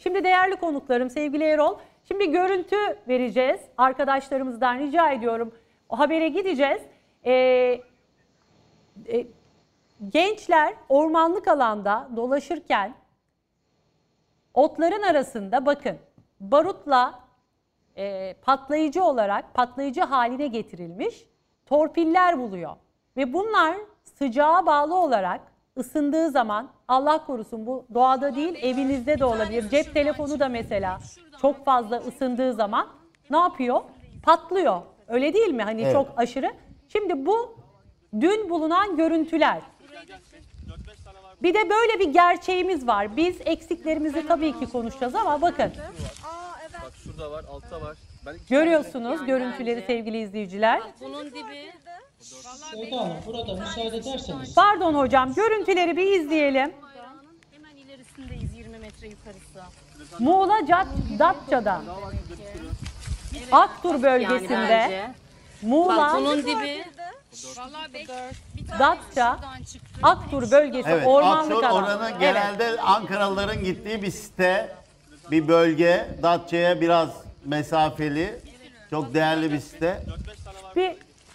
Şimdi değerli konuklarım, sevgili Erol, şimdi görüntü vereceğiz. Arkadaşlarımızdan rica ediyorum. O habere gideceğiz. Gençler ormanlık alanda dolaşırken otların arasında bakın barutla patlayıcı olarak patlayıcı haline getirilmiş torpiller buluyor. Ve bunlar sıcağa bağlı olarak ısındığı zaman, Allah korusun, bu doğada değil evinizde de olabilir. Cep telefonu da mesela çok fazla ısındığı zaman ne yapıyor? Patlıyor. Öyle değil mi? Hani evet, çok aşırı. Şimdi bu dün bulunan görüntüler. Bir de böyle bir gerçeğimiz var. Biz eksiklerimizi tabii ki konuşacağız ama bakın. Bak şurada var, altta var. Görüyorsunuz görüntüleri sevgili izleyiciler. Bunun dibi. Sevda Hanım, burada müsaade ederseniz. Pardon hocam, görüntüleri bir izleyelim. Hemen ilerisindeyiz, 20 metre yukarısı. Muğla Datça'da, Aktur bölgesinde, Muğla Bunun dibi. Datça, Aktur bölgesi, Evet, ormanlık Aktur alan. oranın genelde Ankaralıların gittiği bir site, bir bölge. Datça'ya biraz mesafeli, çok değerli bir site. Bir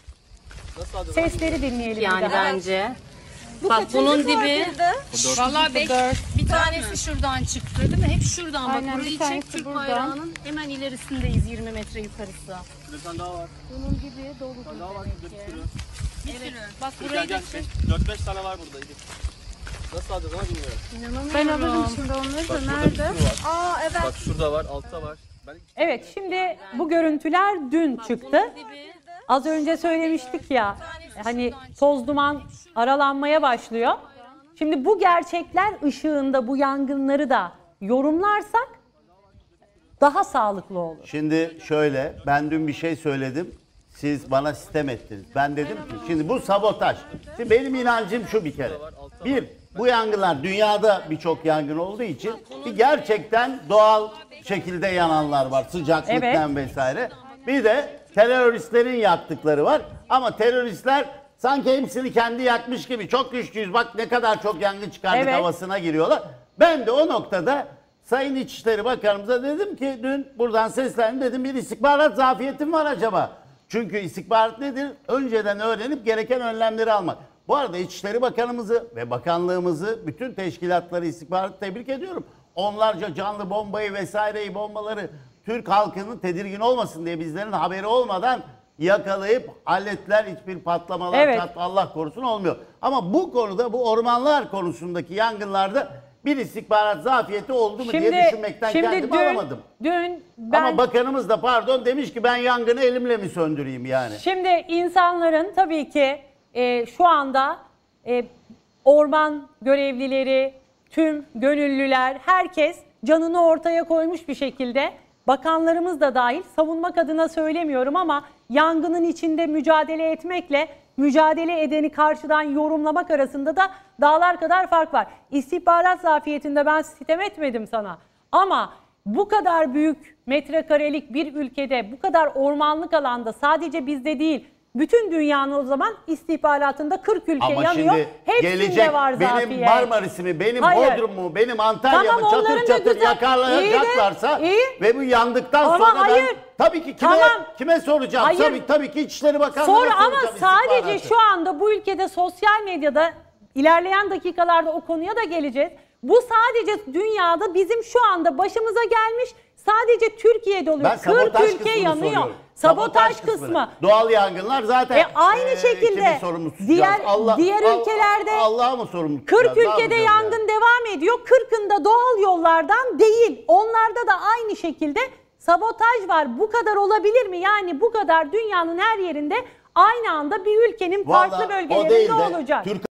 sesleri dinleyelim. Yani bir daha. bence. Bak bunun dibi. Vallahi bir tanesi şuradan çıktı değil mi? Hep şuradan. Bak burayı çek, Türk bayrağının hemen ilerisindeyiz, 20 metre yukarısı. Bir tane daha var. Bunun dibi dolu. Bir tane daha var. Evet. Bak Gel burayı da gel. çek. 4-5 tane var burada. Nasıl alacağız ama bilmiyorum. Ben alırım şimdi onları da. Nerede? Aa evet. Bak şurada var, altta var. Evet, şimdi bu görüntüler dün çıktı. Az önce söylemiştik ya, hani toz duman aralanmaya başlıyor. Şimdi bu gerçekler ışığında bu yangınları da yorumlarsak daha sağlıklı olur. Şimdi şöyle, ben dün bir şey söyledim, siz bana sitem ettiniz. Ben dedim ki, şimdi bu sabotaj. Şimdi benim inancım şu bir kere. Bir, bu yangınlar dünyada birçok yangın olduğu için gerçekten doğal şekilde yananlar var, sıcaklıktan vesaire. Bir de teröristlerin yaktıkları var ama teröristler sanki hepsini kendi yakmış gibi çok güçlüyüz, bak ne kadar çok yangın çıkardık havasına giriyorlar. Ben de o noktada Sayın İçişleri Bakanımıza dedim ki, dün buradan seslendim, dedim bir istihbarat zafiyetim var acaba? Çünkü istihbarat nedir? Önceden öğrenip gereken önlemleri almak. Bu arada İçişleri Bakanımızı ve bakanlığımızı, bütün teşkilatları, istihbaratı tebrik ediyorum. Onlarca canlı bombayı vesaireyi, bombaları Türk halkının tedirgin olmasın diye bizlerin haberi olmadan yakalayıp hallettiler. Hiçbir patlamalar, Allah korusun, olmuyor. Ama bu konuda, bu ormanlar konusundaki yangınlarda bir istihbarat zafiyeti oldu mu diye düşünmekten kendimi alamadım. Ama bakanımız da pardon demiş ki ben yangını elimle mi söndüreyim yani. Şimdi insanların tabii ki şu anda orman görevlileri, tüm gönüllüler, herkes canını ortaya koymuş bir şekilde, bakanlarımız da dahil, savunmak adına söylemiyorum ama yangının içinde mücadele etmekle mücadele edeni karşıdan yorumlamak arasında da dağlar kadar fark var. İstihbarat zafiyetinde ben sitem etmedim sana ama bu kadar büyük metrekarelik bir ülkede, bu kadar ormanlık alanda, sadece bizde değil bütün dünyanın o zaman istihbaratında 40 ülke ama yanıyor. Şimdi hepsinde gelecek var zafiye. Benim Marmaris'imi, benim Bodrum'u, benim Antalya'mı tamam, çatır çatır yakarlayacaklarsa ve bu yandıktan sonra ben tabii ki kime soracağım? Tabii ki İçişleri Bakanlığı'na soracağım. Ama sadece şu anda bu ülkede sosyal medyada, ilerleyen dakikalarda o konuya da geleceğiz. Bu sadece dünyada bizim şu anda başımıza gelmiş, sadece Türkiye'de oluyor. 40 ülke yanıyor. Soruyorum. Sabotaj kısmı. Doğal yangınlar zaten aynı şekilde diğer ülkelerde Allah'a mı sorumlu? 40 ülkede yangın devam ediyor. 40'ında doğal yollardan değil. Onlarda da aynı şekilde sabotaj var. Bu kadar olabilir mi? Yani bu kadar dünyanın her yerinde aynı anda bir ülkenin farklı bölgelerinde olacak.